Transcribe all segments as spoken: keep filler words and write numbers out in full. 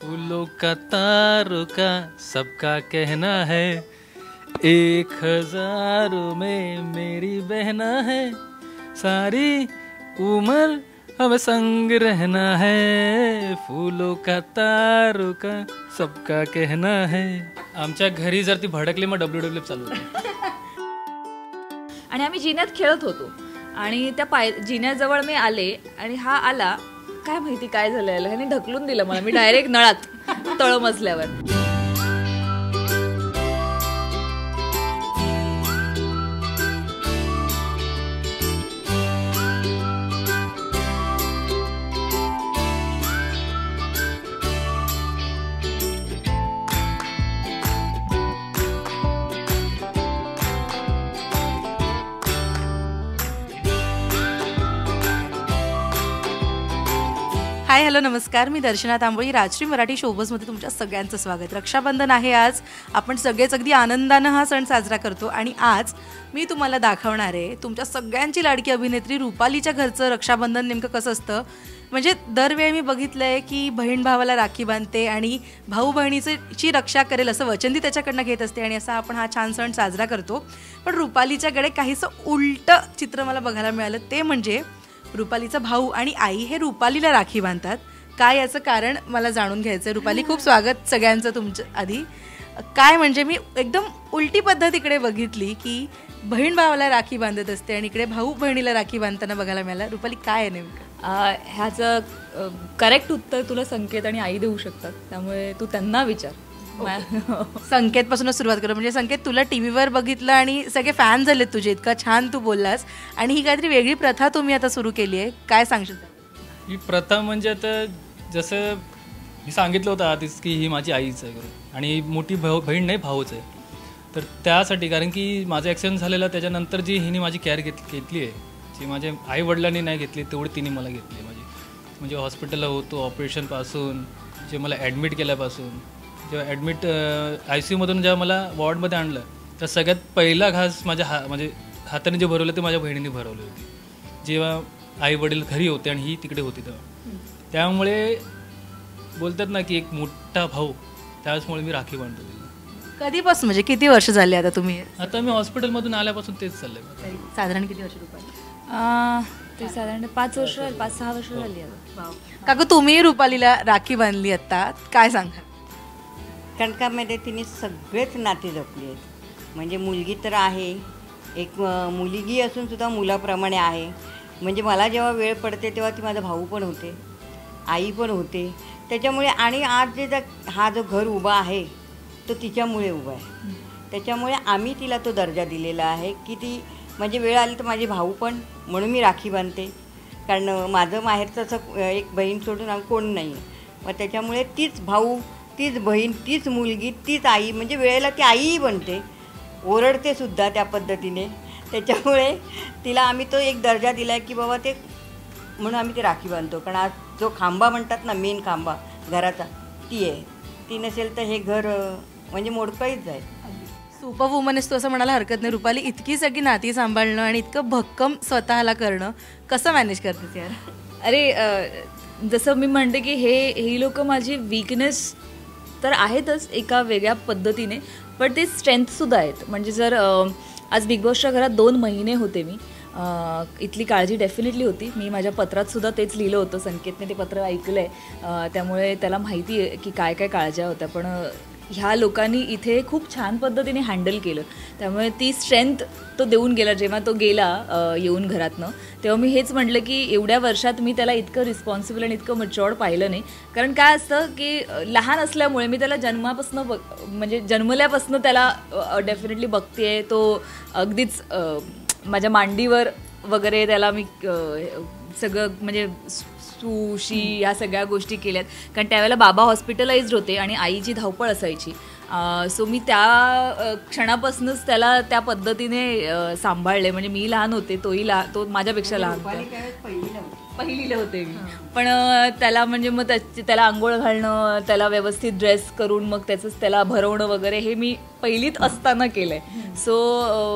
फूलों का तारों का सबका कहना है, एक हजारों में मेरी बहना है, सारी उम्र हमें संग रहना है, फूलों का तारों का सबका कहना है. आमच्या घरी जर ती भडकली मग डब्ल्यू डब्ल्यू चालू होती. आणि आम्ही जिन्यात खेळत होतो आणि त्या पाय जिन्याजवळ मी आले आणि हा आला, काय माहिती काय झालं याला, ह्याने ढकलून दिलं मला. मी डायरेक्ट नळात तळमजल्यावर. हाय हॅलो नमस्कार, मी दर्शना तांबोळी. राजश्री मराठी शोबजमध्ये तुमच्या सगळ्यांचं स्वागत. रक्षाबंधन आहे आज. आपण सगळेच अगदी आनंदानं हा सण साजरा करतो आणि आज मी तुम्हाला दाखवणार आहे तुमच्या सगळ्यांची लाडकी अभिनेत्री रुपालीच्या घरचं रक्षाबंधन नेमकं कसं असतं. म्हणजे दरवेळी मी बघितलं आहे की बहीण भावाला राखी बांधते आणि भाऊ बहिणीची रक्षा करेल असं वचन ती त्याच्याकडनं घेत असते आणि असा आपण हा छान सण साजरा करतो. पण रुपालीच्याकडे काहीसं उलटं चित्र मला बघायला मिळालं. ते म्हणजे रुपालीचा भाऊ आणि आई हे रुपालीला राखी बांधतात. काय याचं कारण मला जाणून घ्यायचं आहे. रुपाली, खूप स्वागत सगळ्यांचं तुमचं. आधी काय म्हणजे मी एकदम उलटी पद्धत इकडे बघितली की बहीण भावाला राखी बांधत असते आणि इकडे भाऊ बहिणीला राखी बांधताना बघायला मिळालं. रुपाली, काय आहे नेमकं? ह्याचं करेक्ट उत्तर तुला संकेत आणि आई देऊ शकतात, त्यामुळे तू त्यांना विचार. संकेतपासूनच सुरुवात करू. म्हणजे संकेत, तुला टी व्हीवर बघितलं आणि सगळे फॅन झालेत तुझे, इतका छान तू बोललास आणि ही काहीतरी वेगळी प्रथा तुम्ही आता सुरू केली आहे. काय सांगशील? ही प्रथा म्हणजे आता जसं मी सांगितलं होतं आधीच की ही माझी आईच आहे आणि मोठी भाऊ बहीण नाही, भाऊच आहे. तर त्यासाठी, कारण की माझं ॲक्सिडेंट झालेलं त्याच्यानंतर जी हिने माझी केअर घेत घेतली आहे, जी माझ्या आई वडिलांनी नाही घेतली तेवढी तिने मला घेतली. माझी म्हणजे हॉस्पिटलला होतो ऑपरेशनपासून, जे मला ॲडमिट केल्यापासून, जेव्हा ॲडमिट आय सी यूमधून जेव्हा मला वॉर्डमध्ये आणलं तर सगळ्यात पहिला घास माझ्या हा म्हणजे हाताने जे भरवलं ते माझ्या बहिणीने भरवले होते, जेव्हा आई वडील घरी होते आणि ही तिकडे होती तेव्हा. त्यामुळे बोलतात ना की एक मोठा भाऊ, त्याचमुळे मी राखी बांधतो तिला. कधीपासून, म्हणजे किती वर्ष झाले आता तुम्ही? आता मी हॉस्पिटलमधून आल्यापासून तेच चाललंय. साधारण किती वर्ष रुपाली? ते साधारण पाच वर्ष पाच सहा वर्ष झाली. काकू, तुम्ही रुपालीला राखी बांधली आता, काय सांगा? कणकामध्ये तिने सगळेच नाते जपली आहेत. म्हणजे मुलगी तर आहे, एक मुलगी असून सुद्धा मुलाप्रमाणे आहे. म्हणजे मला जेव्हा वेळ पडते तेव्हा ती माझा भाऊ पण होते, आई पण होते. त्याच्यामुळे आणि आज जे हा जो घर उभा आहे तो तिच्यामुळे उभा आहे. त्याच्यामुळे आम्ही तिला तो दर्जा दिलेला आहे की ती म्हणजे वेळ आली तर माझे भाऊ पण, म्हणून मी राखी बांधते. कारण माझं माहेरचं असं एक बहीण सोडून आम्ही कोण नाही आहे. मग त्याच्यामुळे तीच भाऊ, तीच बहीण, तीच मुलगी, तीच आई, म्हणजे वेळेला ती आईही बनते, ओरडते सुद्धा त्या पद्धतीने. त्याच्यामुळे तिला आम्ही तो एक दर्जा दिला आहे की बाबा ते, म्हणून आम्ही ते राखी बांधतो. कारण आज जो खांबा म्हणतात ना, मेन खांबा घराचा, ती आहे. ती नसेल तर हे घर म्हणजे मोडकळीच जाईल. सुपर वुमन तू असं म्हणायला हरकत नाही. रुपाली, इतकी सगळी नाती सांभाळणं आणि इतकं भक्कम स्वतःला करणं कसं मॅनेज करतेस यार? अरे, जसं मी म्हणते की हे ही लोक माझी वीकनेस तर आहेतच एका वेगळ्या पद्धतीने, पण ते स्ट्रेंथसुद्धा आहेत. म्हणजे जर आज बिग बॉसच्या घरात दोन महिने होते मी, इथली काळजी डेफिनेटली होती. मी माझ्या पत्रातसुद्धा तेच लिहिलं होतं. संकेतने ते पत्र ऐकलं आहे, त्यामुळे त्याला माहिती आहे की काय काय काळज्या होत्या. पण ह्या लोकांनी इथे खूप छान पद्धतीने हँडल केलं, त्यामुळे ती स्ट्रेंथ तो देऊन गेला. जेव्हा तो गेला येऊन घरातनं, तेव्हा मी हेच म्हटलं की एवढ्या वर्षात मी त्याला इतकं रिस्पॉन्सिबल आणि इतकं मच्युअर्ड पाहिलं नाही. कारण काय असतं की लहान असल्यामुळे मी त्याला जन्मापासून बघ म्हणजे जन्मल्यापासून त्याला डेफिनेटली बघते आहे. तो अगदीच माझ्या मांडीवर वगैरे त्याला मी सगळं म्हणजे सुशी ह्या सगळ्या गोष्टी केल्यात. कारण त्यावेळेला बाबा हॉस्पिटलाइज्ड होते आणि आईची धावपळ असायची. सो मी त्या क्षणापासूनच त्याला त्या पद्धतीने सांभाळले. म्हणजे मी लहान होते, तोही लहान, तो माझ्यापेक्षा लहान होता, पहिलीला होते मी. पण त्याला म्हणजे मग त्याला आंघोळ घालणं, त्याला व्यवस्थित ड्रेस करून मग त्याचंच त्याला भरवणं वगैरे हे मी पहिलीत असताना केलं आहे. सो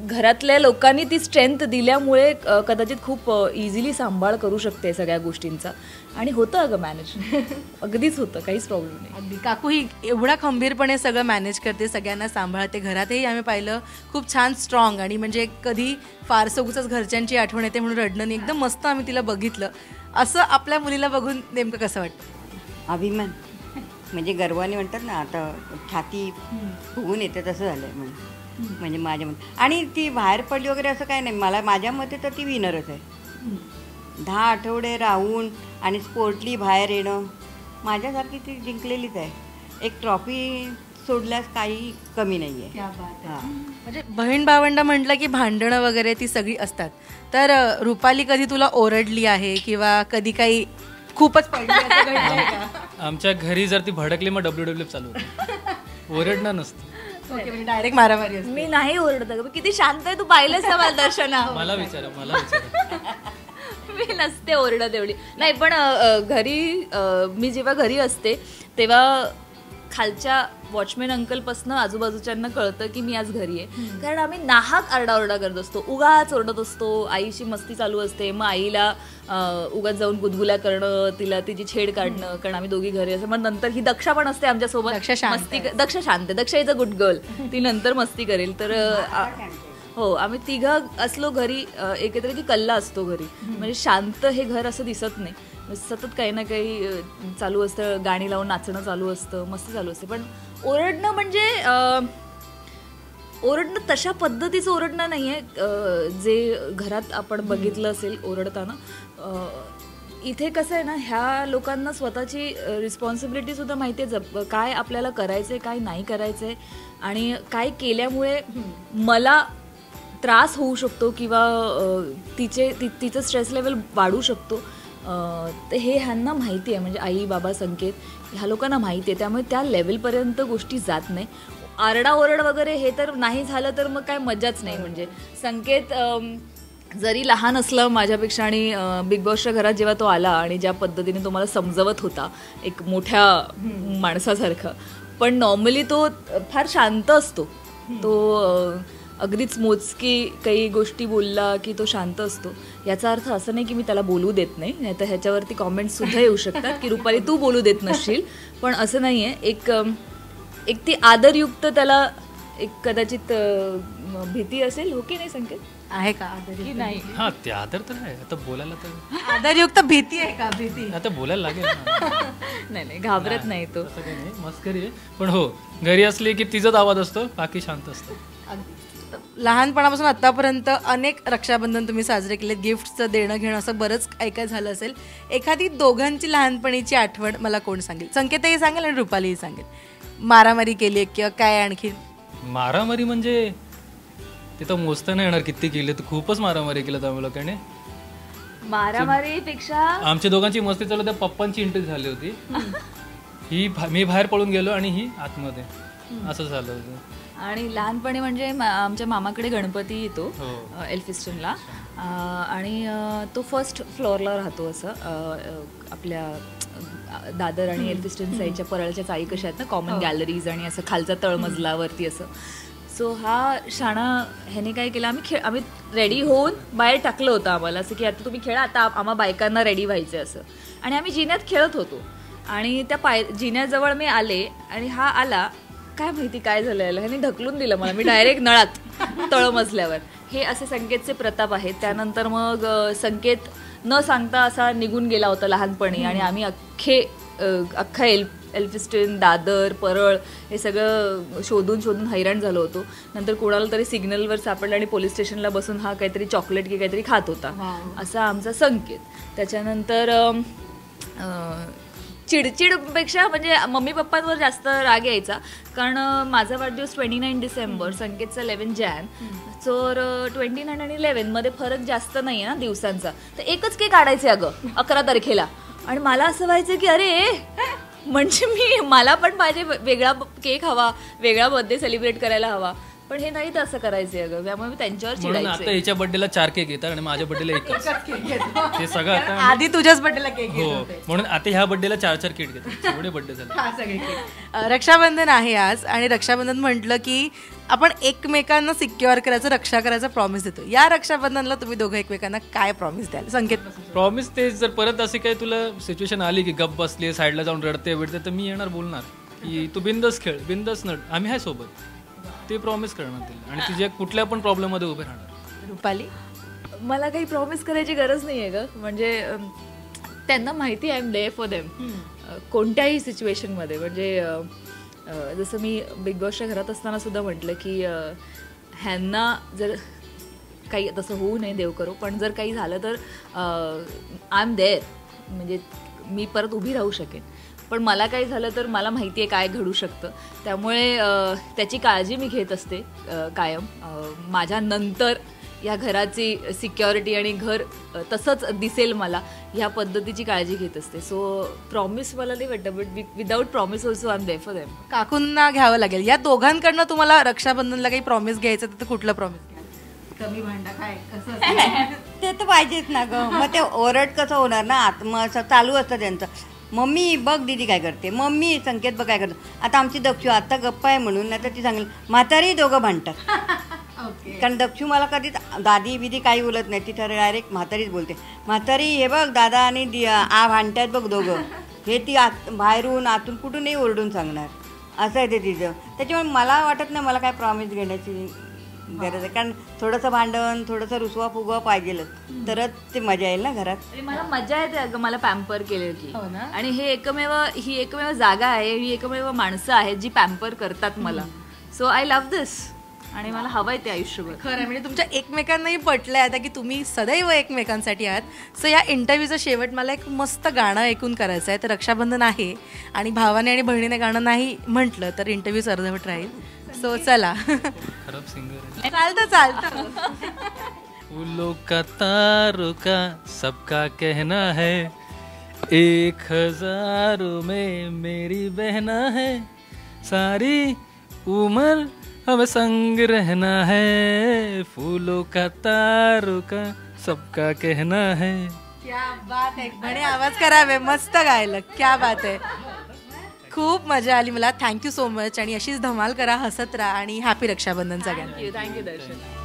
घरातल्या लोकांनी ती स्ट्रेंथ दिल्यामुळे अ, कदाचित खूप इझिली सांभाळ करू शकते सगळ्या गोष्टींचा आणि होतं अगं मॅनेज अगदीच होतं, काहीच प्रॉब्लेम नाही. अगदी काकू ही एवढा खंबीरपणे सगळं मॅनेज करते, सगळ्यांना सांभाळते. घरातही आम्ही पाहिलं खूप छान स्ट्रॉंग आणि म्हणजे कधी फारसं उगाच घरच्यांची आठवण येते म्हणून रडणं नाही, एकदम मस्त आम्ही तिला बघितलं. असं आपल्या मुलीला बघून नेमकं कसं वाटतं? अभिमान म्हणजे गर्वाने म्हणतात ना, आता छाती फुगून येते तसं झालं आहे म्हणजे म्हणजे माझ्या मते. आणि ती बाहेर पडली वगैरे असं काय नाही, मला माझ्या मते तर ती विनरच आहे. दहा आठवडे राहून आणि स्पोर्टली बाहेर येणं, माझ्यासारखी ती जिंकलेलीच आहे. एक ट्रॉफी सोडल्यास काही कमी नाही आहे. हां म्हणजे बहीण भावंड म्हटलं की भांडणं वगैरे ती सगळी असतात. तर अ, रुपाली कधी तुला ओरडली आहे किंवा कधी काही खूपच पडली असं घडलंय का? आमच्या घरी जर ती भडकली मग डब्ल्यू डब्ल्यू चालू होतं, ओरडणं नसतं. ओके, म्हणजे डायरेक्ट मारामारी असते. मी नाही ओरडत अगं, किती शांत आहे तू, पाहिलंस का मला दर्शना? मला विचारा मला विचारा मी नसते ओरडत एवढी. नाही पण अ, घरी अ, मी जेव्हा घरी असते तेव्हा खालच्या वॉचमॅन अंकलपासनं आजूबाजूच्यांना कळतं की मी आज घरी आहे, कारण आम्ही नाहक आरडाओरडा करत असतो, उगाच ओरडत असतो. आईशी मस्ती चालू असते, मग आईला अ, उगाच जाऊन गुदगुल्या करणं, तिला तिची छेड काढणं, कारण आम्ही दोघी घरी असतो. मग नंतर ही दक्षा पण असते आमच्यासोबत, दक्षा शांत मस्ती दक्षा शांत आहे, Daksha is a good girl, ती नंतर मस्ती करेल. तर अ, हो आम्ही तिघं असलो घरी अ, एकत्र की कल्ला असतो घरी, म्हणजे शांत हे घर असं दिसत नाही. सतत काही ना काही अ, चालू असतं, गाणी लावून नाचणं चालू असतं, मस्ती चालू असते. पण ओरडणं म्हणजे अ, ओरडणं तशा पद्धतीचं ओरडणं नाही आहे जे घरात आपण बघितलं असेल ओरडताना. अ, इथे कसं आहे ना, ह्या लोकांना स्वतःची रिस्पॉन्सिबिलिटीसुद्धा माहिती आहे, जप काय आपल्याला करायचं आहे काय नाही करायचं आहे आणि काय केल्यामुळे मला त्रास होऊ शकतो किंवा अ, तिचे ति तिचं स्ट्रेस लेवल वाढू शकतो. अ, तर हे ह्यांना माहिती आहे, म्हणजे आई बाबा संकेत ह्या लोकांना माहिती आहे, त्यामुळे त्या लेवलपर्यंत गोष्टी जात नाही. आरडाओरड वगैरे हे तर नाही झालं तर मग काय मजाच नाही. म्हणजे संकेत अम, जरी लहान असलं माझ्यापेक्षा आणि बिग बॉसच्या घरात जेव्हा तो आला आणि ज्या पद्धतीने तो मला समजवत होता एक मोठ्या माणसासारखं, पण नॉर्मली तो फार शांत असतो. तो अ, अगदीच मोजकी काही गोष्टी बोलला की तो शांत असतो. याचा अर्थ असं नाही की मी त्याला बोलू देत नाही, नाही तर ह्याच्यावरती कॉमेंट्ससुद्धा येऊ शकतात की रुपाली तू बोलू देत नसशील, पण असं नाही आहे. एक एक ती आदरयुक्त त्याला एक कदाचित अ, भीती असेल, हो की नाही संकेत? आहे का आदर? की नाही? हा ते आदर तर आहे, आता बोलायला तर आदरयुक्त भीती आहे का? भीती आता बोलायला लागेल ना. नाही नाही घाबरत नाही तो. असं काही नाही, मस्करी आहे. पण हो घरी असली की तिचाच आवाज असतो, बाकी शांत असतो. लहानपणापासून आतापर्यंत अनेक रक्षाबंधन तुम्ही साजरे केलेत, गिफ्टचं देणं घेणं असं बरंच काय काय झालं असेल. एखादी दोघांची लहानपणीची आठवण मला कोण सांगेल? संकेतही सांगेल आणि रुपालीही सांगेल. मारामारी केली किंवा काय आणखी? मारामारी म्हणजे ते तर मोजता नाही येणार किती केली, तर खूपच मारामारी केलं आम्ही लोकांनी. मारामारीपेक्षा आमच्या दोघांची मस्ती चालू, त्या पप्पांची एंट्री झाली होती. ही भा- मी बाहेर पळून गेलो आणि ही आतमध्ये, असं झालं होतं. आणि लहानपणी म्हणजे मा- आमच्या मामाकडे गणपती येतो हो. एल्फिस्टनला, अ, आणि अ, तो फर्स्ट फ्लोअरला राहतो असं अ, अ, आपल्या अ, दादर आणि एल्फिस्टन साईडच्या परळच्या चाळी कशा आहेत ना, कॉमन गॅलरीज आणि असं खालचा तळमजलावरती असं. सो हा शाणा ह्याने काय केलं, आम्ही खेळ आम्ही रेडी होऊन बाहेर टाकलं होतं आम्हाला, असं की आता तुम्ही खेळा, आता आम्हा बायकांना रेडी व्हायचं असं. आणि आम्ही जिन्यात खेळत होतो आणि त्या पाय जिन्याजवळ मी आले आणि हा आला, काय माहिती काय झालं याला, ह्याने ढकलून दिलं मला, मी डायरेक्ट नळात तळमजल्यावर. हे असे संकेतचे प्रताप आहेत. त्यानंतर मग अ, संकेत न सांगता असा निघून गेला होता लहानपणी आणि आम्ही अख्खे अ, अख्खा एल एल्फिस्टन दादर परळ हे सगळं शोधून शोधून हैराण झालो होतो. नंतर कोणाला तरी सिग्नलवर सापडलं आणि पोलीस स्टेशनला बसून हा काहीतरी चॉकलेट की काहीतरी खात होता, असा आमचा संकेत. त्याच्यानंतर अ, अ, चिडचिडपेक्षा म्हणजे मम्मी पप्पांवर जास्त राग यायचा, कारण माझा वाढदिवस ट्वेंटी नाईन डिसेंबर, संकेतचा इलेव्हन जॅन. तर ट्वेंटी नाईन आणि इलेव्हनमध्ये फरक जास्त नाही आहे ना दिवसांचा, तर एकच केक काढायचे अगं अकरा तारखेला. आणि मला असं व्हायचं की अरे म्हणजे मी मला पण पाहिजे वेगळा केक हवा, वेगळा बर्थडे सेलिब्रेट करायला हवा. पण हे नाही तसं करायचे अगं, त्यामुळे मी त्यांच्यावर म्हणून आता चिडायचे. याच्या बर्थडेला चार केक येतात आणि माझ्या बर्थडेला एकच. ते सगळं आता आधी तुझ्याच बर्थडेला केक हो, म्हणून आता ह्या बर्थडेला चार चार केक घेतात. एवढे बर्थडे झाले. रक्षाबंधन आहे आज आणि रक्षाबंधन म्हटलं की आपण एकमेकांना सिक्युअर करायचं, रक्षा करायचं प्रॉमिस देतो. या रक्षाबंधनला तुम्ही दोघं एकमेकांना काय प्रॉमिस द्याल? संकेत प्रॉमिस ते जर परत असे काही तुला सिच्युएशन आली की गप बसली साईडला जाऊन रडते बिडते तर मी येणार बोलणार की तू बिंदस खेळ, बिंदस नड, आम्ही आहे सोबत. ते प्रॉमिस करणार तिला आणि तुझ्या कुठल्या पण प्रॉब्लेममध्ये उभे राहणार. रुपाली? मला काही प्रॉमिस करायची गरज नाही आहे ग. म्हणजे अम, त्यांना माहिती आहे I am there for them कोणत्याही सिच्युएशनमध्ये. म्हणजे अ, अ, जसं मी बिग बॉसच्या घरात असताना सुद्धा म्हटलं की अ, ह्यांना जर काही तसं होऊ नये देव करो, पण जर काही झालं तर आय एम देअर, म्हणजे मी परत उभी राहू शकेन. पण मला काही झालं तर मला माहिती आहे काय घडू शकतं, त्यामुळे अ, त्याची काळजी मी घेत असते अ, कायम. अ, माझ्या नंतर या घराची सिक्युरिटी आणि घर अ, तसंच दिसेल मला ह्या पद्धतीची काळजी घेत असते. सो प्रॉमिस मला नाही वाटतं, but without promise also I am there for them. काकूंना घ्यावं लागेल. या दोघांकडनं तुम्हाला रक्षाबंधनला काही प्रॉमिस घ्यायचं तर कुठलं प्रॉमिस घ्या? कमी भांडा काय कसं? ते तर पाहिजेच ना ग. मग ते ओरड कसं होणार ना, आत्मा असं चालू असतं त्यांचं. मम्मी बघ दीदी काय करते, मम्मी संकेत बघ काय करतो. आता आमची दक्षू आता गप्पा आहे म्हणून, नाही तर ती सांगेल म्हातारी दोघं भांडतात. कारण दक्षू मला कधीच दादी बिदी काही बोलत नाही, ती तर डायरेक्ट म्हातारीच बोलते. म्हातारी हे बघ दादा आणि दि- आ भांडतात बघ दोघं, हे ती आत बाहेरून आतून कुठूनही ओरडून सांगणार. असं आहे ते तिचं. त्याच्यामुळे मला वाटत नाही मला काय प्रॉमिस घेण्याची गरज आहे. कारण थोडंसं भांडण, थोडंसं रुसवा फुगवा पाहिजेलच, तरच ते मजा येईल ना घरात. आणि मला मजा येते अगं मला पॅम्पर केलं की. हो ना? आणि हे एकमेव ही एकमेव जागा आहे, ही एकमेव माणसं आहेत जी पॅम्पर करतात मला. सो आय लव्ह दिस आणि मला हवंय ते आयुष्यभर. खरं म्हणजे तुमच्या एकमेकांनाही पटलंय आता की तुम्ही सदैव एकमेकांसाठी आहात. सो या इंटरव्ह्यूचा शेवट मला एक मस्त गाणं ऐकून करायचं आहे. तर रक्षाबंधन आहे आणि भावाने आणि बहिणीने गाणं नाही म्हटलं तर इंटरव्ह्यू अर्धवट राहील. सो चला. खराब सिंगर आहे. चालतं चालतं. फूलों का तारों का सबका कहना है, एक हजारों में मेरी बहना है, सारी उम्र हमें संग रहना है, फूलों का तारों का सबका कहना है. क्या बात आहे. म्हणे आवाज करावे, मस्त गायलं. क्या बात आहे. खूप मजा आली मला. थँक्यू सो मच आणि अशीच धमाल करा, हसत राहा आणि हॅपी रक्षाबंधन सगळ्यांना. थँक्यू थँक्यू दर्शन.